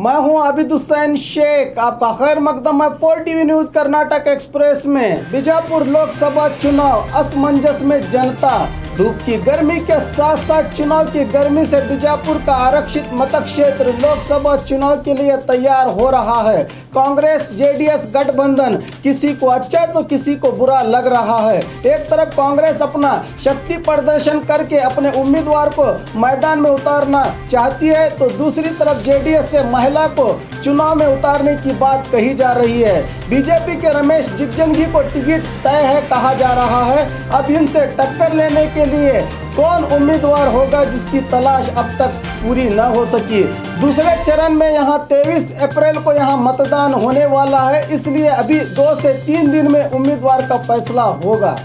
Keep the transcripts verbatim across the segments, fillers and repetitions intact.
मैं हूं आबिद हुसैन शेख। आपका खैर मकदम है four TV news Karnataka express में। बीजापुर लोकसभा चुनाव असमंजस में जनता। धूप की गर्मी के साथ साथ चुनाव की गर्मी से बीजापुर का आरक्षित मतक्षेत्र लोकसभा चुनाव के लिए तैयार हो रहा है। कांग्रेस जेडीएस गठबंधन किसी को अच्छा तो किसी को बुरा लग रहा है। एक तरफ कांग्रेस अपना शक्ति प्रदर्शन करके अपने उम्मीदवार को मैदान में उतारना चाहती है, तो दूसरी तरफ जेडीएस से महिला को चुनाव में उतारने की बात कही जा रही है। बीजेपी के रमेश जिगजंगी को टिकट तय है कहा जा रहा है। अब इनसे टक्कर लेने के लिए कौन उम्मीदवार होगा जिसकी तलाश अब तक पूरी न हो सकी। दूसरे चरण में यहां तेईस अप्रैल को यहां मतदान होने वाला है, इसलिए अभी दो से तीन दिन में उम्मीदवार का फैसला होगा।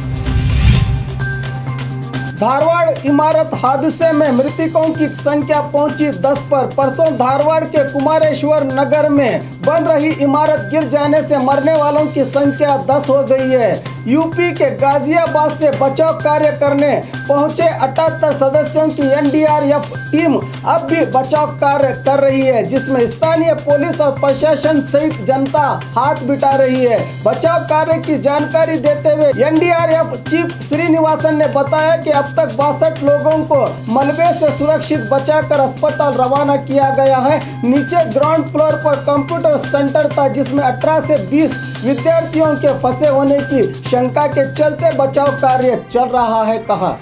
धारवाड़ इमारत हादसे में मृतकों की संख्या पहुंची दस पर। परसों धारवाड़ के कुमारेश्वर नगर में बन रही इमारत गिर जाने से मरने वालों की संख्या दस हो गई है। यूपी के गाजियाबाद से बचाव कार्य करने पहुंचे अठहत्तर सदस्यों की एनडीआरएफ टीम अब भी बचाव कार्य कर रही है, जिसमें स्थानीय पुलिस और प्रशासन सहित जनता हाथ बिटा रही है। बचाव कार्य की जानकारी देते हुए एनडीआरएफ चीफ श्रीनिवासन ने बताया कि अब तक बासठ लोगों को मलबे से सुरक्षित बचाकर अस्पताल रवाना किया गया है। नीचे ग्राउंड फ्लोर पर कंप्यूटर सेंटर था, जिसमें अठारह से बीस विद्यार्थियों के फंसे होने की शंका के चलते बचाव कार्य चल रहा है, कहा।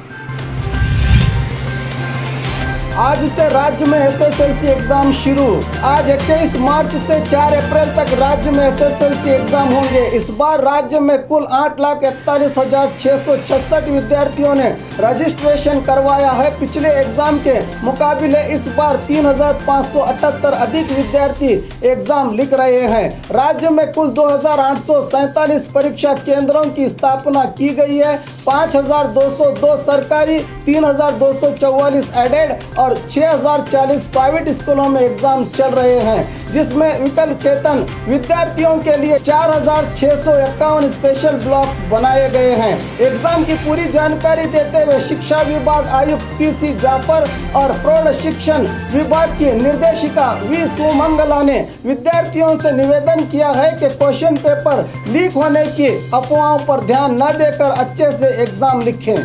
आज से राज्य में एसएसएलसी एग्जाम शुरू। आज इक्कीस मार्च से चार अप्रैल तक राज्य में एसएसएलसी एग्जाम होंगे। इस बार राज्य में कुल आठ लाख इकतालीस हजार छह सौ छसठ विद्यार्थियों ने रजिस्ट्रेशन करवाया है। पिछले एग्जाम के मुकाबले इस बार तीन हजार पाँच सौ अठहत्तर अधिक विद्यार्थी एग्जाम लिख रहे हैं। राज्य में कुल दो हजार आठ सौ सैतालीस परीक्षा केंद्रों की स्थापना की गई है। पाँच हजार दो सौ दो सरकारी, तीन हजार दो सौ चौवालीस एडेड और छह हजार चालीस प्राइवेट स्कूलों में एग्जाम चल रहे हैं, जिसमें विकल चेतन विद्यार्थियों के लिए चार हजार छह सौ इक्यावन स्पेशल ब्लॉक्स बनाए गए हैं। एग्जाम की पूरी जानकारी देते हुए शिक्षा विभाग आयुक्त पीसी जाफर और प्रौढ़ शिक्षण विभाग की निर्देशिका वी सुमंगला ने विद्यार्थियों से निवेदन किया है कि क्वेश्चन पेपर लीक होने की अफवाहों पर ध्यान न देकर अच्छे से एग्जाम लिखें।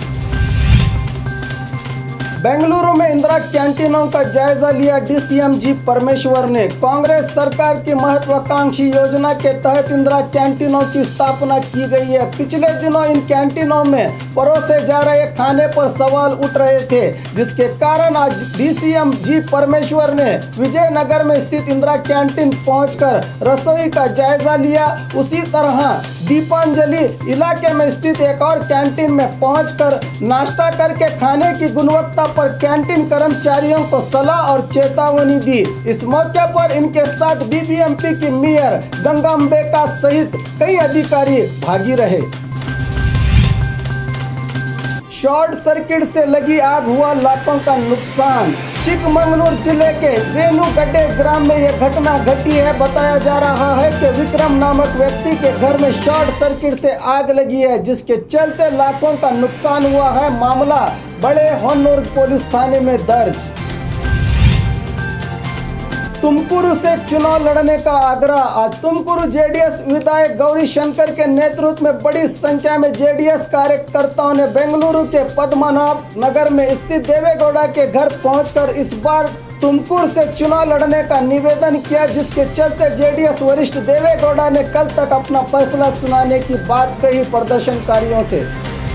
बेंगलुरु में इंदिरा कैंटीनों का जायजा लिया डीसीएम जी परमेश्वर ने। कांग्रेस सरकार की महत्वाकांक्षी योजना के तहत इंदिरा कैंटीनों की स्थापना की गई है। पिछले दिनों इन कैंटीनों में परोसे जा रहे खाने पर सवाल उठ रहे थे, जिसके कारण आज डीसीएम जी परमेश्वर ने विजयनगर में स्थित इंदिरा कैंटीन पहुंचकर रसोई का जायजा लिया। उसी तरह दीपांजलि इलाके में स्थित एक और कैंटीन में पहुंचकर नाश्ता करके खाने की गुणवत्ता पर कैंटीन कर्मचारियों को सलाह और चेतावनी दी। इस मौके पर इनके साथ बीबीएमपी की मेयर गंगाम्बिका सहित कई अधिकारी भागी रहे। शॉर्ट सर्किट से लगी आग हुआ लाखों का नुकसान। चिकमंगलूर जिले के रेणुगड्डे ग्राम में यह घटना घटी है। बताया जा रहा है कि विक्रम नामक व्यक्ति के घर में शॉर्ट सर्किट से आग लगी है, जिसके चलते लाखों का नुकसान हुआ है। मामला बड़े होन्नूर पुलिस थाने में दर्ज। तुमकुरू से चुनाव लड़ने का आग्रह। आज तुमकुरू जेडीएस विधायक गौरी शंकर के नेतृत्व में बड़ी संख्या में जेडीएस कार्यकर्ताओं ने बेंगलुरु के पद्मनाभ नगर में स्थित देवेगौड़ा के घर पहुंचकर इस बार तुमकुरू से चुनाव लड़ने का निवेदन किया, जिसके चलते जेडीएस वरिष्ठ देवेगौड़ा ने कल तक अपना फैसला सुनाने की बात कही प्रदर्शनकारियों से।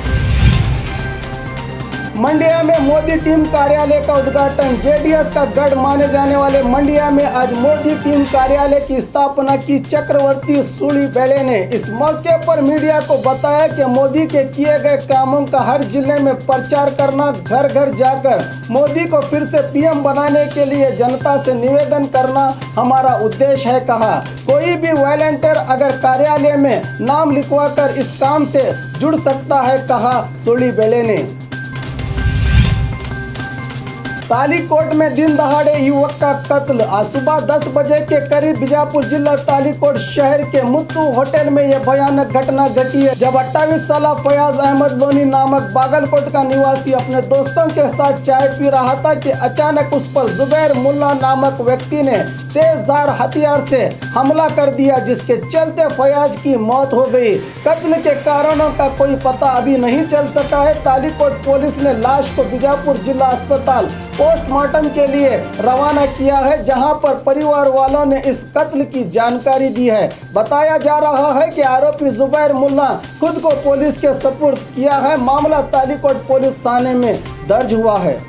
मंडिया में मोदी टीम कार्यालय का उद्घाटन। जेडीएस का गढ़ माने जाने वाले मंडिया में आज मोदी टीम कार्यालय की स्थापना की चक्रवर्ती सूली बेड़े ने। इस मौके पर मीडिया को बताया कि मोदी के किए गए कामों का हर जिले में प्रचार करना, घर घर जाकर मोदी को फिर से पीएम बनाने के लिए जनता से निवेदन करना हमारा उद्देश्य है, कहा। कोई भी वॉलंटियर अगर कार्यालय में नाम लिखवाकर इस काम से जुड़ सकता है, कहा सूली बेड़े ने। तालीकोट में दिन दहाड़े युवक का कत्ल। आज सुबह दस बजे के करीब बीजापुर जिला तालीकोट शहर के मुत्तू होटल में यह भयानक घटना घटी है, जब अट्ठाईस साल फयाज अहमद लोनी नामक बागलकोट का निवासी अपने दोस्तों के साथ चाय पी रहा था कि अचानक उस पर जुबैर मुल्ला नामक व्यक्ति ने तेजधार हथियार से हमला कर दिया, जिसके चलते फयाज की मौत हो गई। कत्ल के कारणों का कोई पता अभी नहीं चल सका है। तालीकोट पुलिस ने लाश को बीजापुर जिला अस्पताल पोस्टमार्टम के लिए रवाना किया है, जहां पर परिवार वालों ने इस कत्ल की जानकारी दी है। बताया जा रहा है कि आरोपी जुबैर मुल्ला खुद को पुलिस के सुपुर्द किया है। मामला तालीकोट पुलिस थाने में दर्ज हुआ है।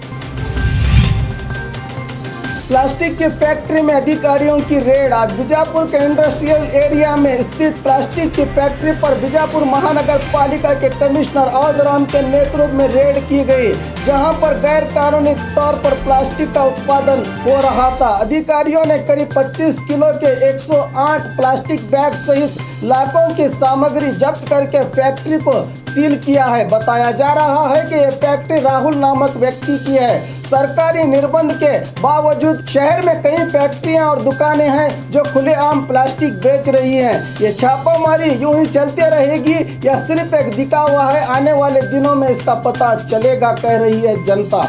प्लास्टिक की फैक्ट्री में अधिकारियों की रेड। आज बीजापुर के इंडस्ट्रियल एरिया में स्थित प्लास्टिक की फैक्ट्री पर बीजापुर महानगर पालिका के कमिश्नर औजराम के नेतृत्व में रेड की गई, जहां पर गैर कानूनी तौर पर प्लास्टिक का उत्पादन हो रहा था। अधिकारियों ने करीब पच्चीस किलो के एक सौ आठ प्लास्टिक बैग सहित लाखों की सामग्री जब्त करके फैक्ट्री को सील किया है। बताया जा रहा है कि यह फैक्ट्री राहुल नामक व्यक्ति की है। सरकारी निर्बंध के बावजूद शहर में कई फैक्ट्रियां और दुकानें हैं जो खुलेआम प्लास्टिक बेच रही हैं। ये छापामारी यूं ही चलती रहेगी या सिर्फ एक दिखावा है? आने वाले दिनों में इसका पता चलेगा, कह रही है जनता।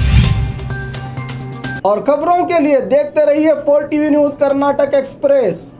और खबरों के लिए देखते रहिए four TV news Karnataka express.